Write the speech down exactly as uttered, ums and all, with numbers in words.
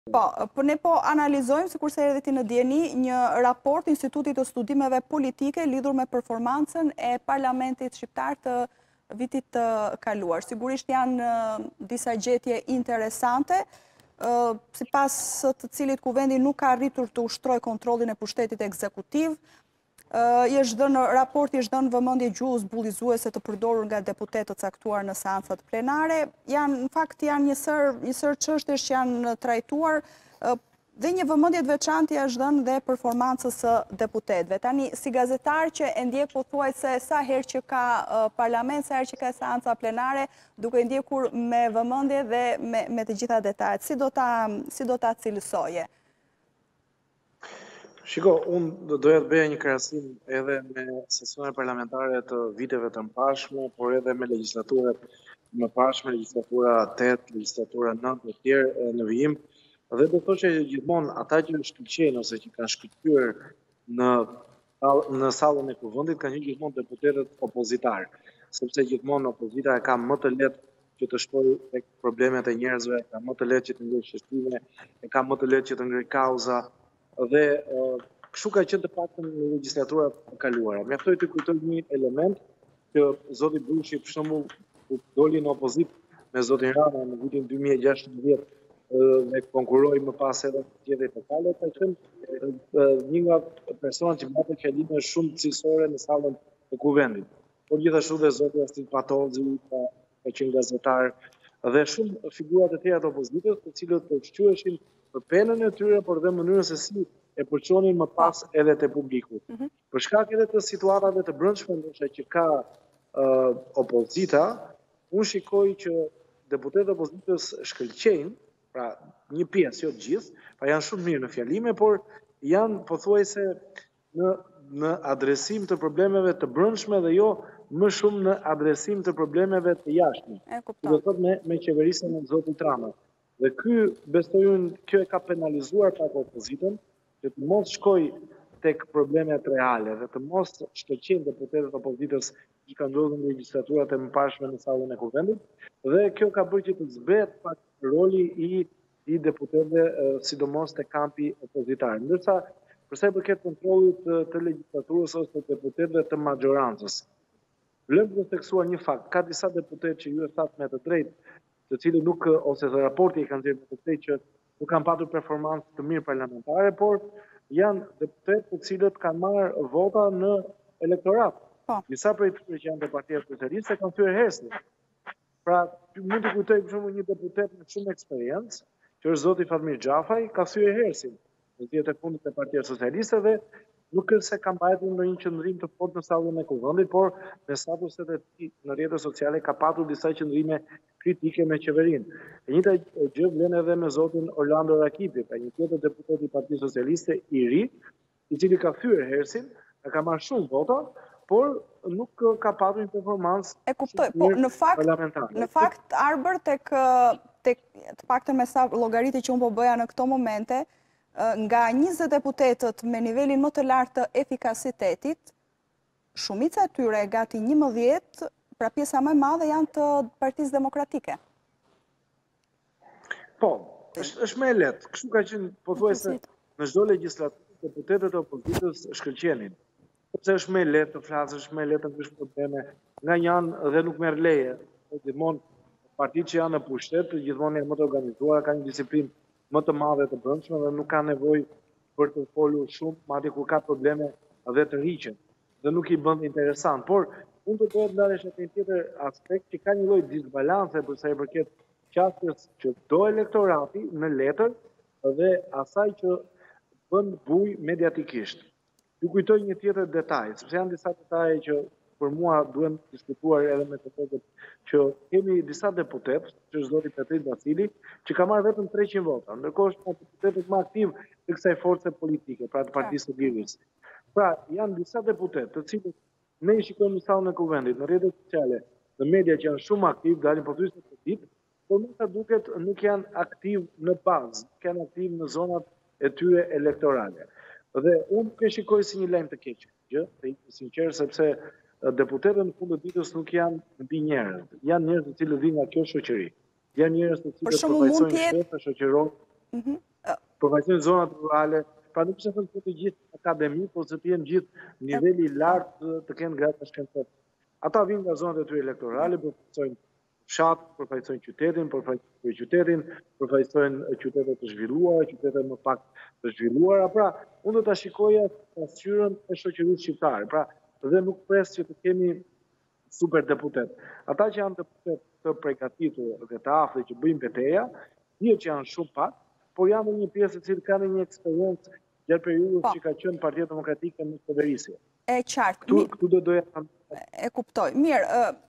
Po, për ne po analizojmë, si kurse edhe ti në djeni, një raport Institutit të Studimeve Politike lidhur me performancën e Parlamentit Shqiptar të vitit të kaluar. Sigurisht janë disa gjetje interesante, si pas të cilit kuvendi nuk ka arritur të ushtroj kontrolin e pushtetit ekzekutiv. Raporti është dhënë vëmendje gjuhës bullizuese të përdorur nga deputetët caktuar në seancat plenare. Në fakt janë një sër çështjesh që janë trajtuar dhe një vëmendje të veçantë është dhënë dhe performancës së deputetëve. Tani, si gazetar që e ndjek pothuajse sa herë që ka parlament, sa herë që ka seanca plenare, duke ndjekur me vëmendje dhe me të gjitha detajet, si do ta cilësoje? Shiko, unë doja të bëja një krahasim edhe me sesionet parlamentare të viteve të mëparshme, por edhe me legjislaturat më parshme, legjislatura tetë, legjislatura nëntë e tjerë në vijim, dhe do thoshe që gjithmonë ata që shkëlqejnë ose që kanë shkëlqyer në në sallën e kuvendit kanë qenë gjithmonë deputetët opozitar, sepse gjithmonë opozita ka më të lehtë që të shkojë tek problemet e njerëzve, ka më të lehtë që të ngrejë shështime, e ka më të lehtë që të ngrejë kauza. Dhe kështu ka qenë të paktën në legislaturat e kaluara. Mjaftoi të kujtoj një element që zoti Bushi për shembull kur doli në opozitë me zotin Rama në vitin dy mijë e gjashtëdhjetë dhe konkuroi më pas edhe në zgjedhjet lokale, ka qenë një nga personat që mbante fjalime shumë cilësore në sallën e kuvendit. Por gjithashtu dhe zoti Astin Patozi ka qenë gazetar dhe shumë figura të tjera të opozitës, të cilët të shquheshin për penën e tyre, por dhe mënyrën se si e përçonin më pas edhe te publiku. Për shkak edhe të situatave të brendshme ndoshta që ka opozita, unë shikoj që deputetët e opozitës shkëlqejnë, pra një pjesë, jo të gjithë, pra janë shumë mirë në fjalime, por janë pothuajse në në adresim të problemeve të brendshme dhe jo më shumë në adresim të problemeve të jashtme. Do thot me me qeverisjen e zotit Rama. Dhe ky besoj unë kjo e ka penalizuar pak opozitën, që të mos shkoj tek problemet reale dhe të mos shkëlqejnë deputetët e opozitës që kanë ndodhur në legjislaturat e mëparshme në sallën e kuvendit, dhe kjo ka bërë që të zbehet pak roli i i deputetëve, sidomos te kampi opozitar. Ndërsa për sa i përket kontrollit të legjislaturës ose të deputetëve të majorancës, lëm të theksuar një fakt, ka disa deputetë që ju e thatë me të drejtë, të cilët nuk, ose të raporti i kanë thënë me të drejtë që nuk kanë patur performancë të mirë parlamentare, por janë deputetë të cilët kanë marrë vota në elektorat. Disa prej tyre që janë te Partia Socialiste kanë thyer Hersin. Pra, mund të kujtoj për shembull një deputet me shumë eksperiencë, që është zoti Fatmir Xhafaj, ka thyer Hersin në ditët e fundit të Partia Socialiste dhe nuk është se ka mbajtur ndonjë qëndrim të fortë në sallën e kuvendit, por me statuset e tij në rrjetet sociale ka patur disa qëndrime kritike me qeverinë. E njëjta gjë vlen edhe me zotin Orlando Rakipi, pra një tjetër deputet i Partisë Socialiste i ri, i cili ka thyer Hersin, ka marrë shumë vota, por nuk ka patur një performancë. E kuptoj, po në fakt, në fakt Arber tek tek të paktën me sa llogaritë që unë po bëja në këto momente, nga njëzet deputetët me nivelin më të lartë të efikasitetit, shumica e tyre gati njëmbëdhjetë, pra pjesa më e madhe janë të Partisë Demokratike. Po, është më e lehtë. Kështu ka qenë pothuajse në çdo legjislaturë deputetët e opozitës shkëlqenin. Sepse është më e lehtë të flasësh, është më e lehtë të ngrish probleme, nga një anë dhe nuk merr leje. Gjithmonë partitë që janë në pushtet, gjithmonë janë më të organizuara, kanë një disiplinë më të madhe të brendshme dhe nuk ka nevojë për të folur shumë, madje kur ka probleme dhe të rriqen, dhe nuk i bën interesant. Por unë do të ndalesh në një tjetër aspekt që ka një lloj disbalance për sa i përket qasjes që do elektorati në letër dhe asaj që bën buj mediatikisht. Ju kujtoj një tjetër detaj, sepse janë disa detaje që për mua duhen diskutuar edhe me deputetët, që kemi disa deputet, që është zoti Petrit Basili, që ka marrë vetëm treqind vota, ndërkohë është deputetët më aktiv të kësaj force politike, pra të Partisë së Liris. Pra, janë disa deputet, të cilët ne i shikojmë në sallën e kuvendit, në rrjetet sociale, në media që janë shumë aktiv, dalin pothuajse të ditë, por me sa duket nuk janë aktiv në bazë, nuk janë aktiv në zonat e tyre elektorale. Dhe unë nuk e shikoj si një lajm të keq, gjë, të jemi sinqer, sepse deputetët në fund të ditës nuk janë mbi njerëz, janë njerëz të cilët vinë nga kjo shoqëri. Janë njerëz të cilët përfaqësojnë shtetin, shoqëror. përfaqësojnë zonat rurale, pra nuk është thënë të gjithë akademik ose të jenë gjithë niveli i lartë të kenë gratë shkencor. Ata vinë nga zonat e tyre elektorale, përfaqësojnë fshat, përfaqësojnë qytetin, përfaqësojnë qytetin, përfaqësojnë qytete të zhvilluara, qytete më pak të zhvilluara. Pra, unë do ta shikoja pasqyrën e shoqërisë shqiptare. Pra, dhe nuk pres që të kemi super deputet. Ata që janë deputet të përgatitur dhe të aftë që bëjnë betejë, dihet që janë shumë pak, por janë një pjesë e cilë kanë një eksperiencë gjatë periudhës që ka qenë Partia Demokratike në qeverisje. E qartë. Këtu do doja E kuptoj. Mirë,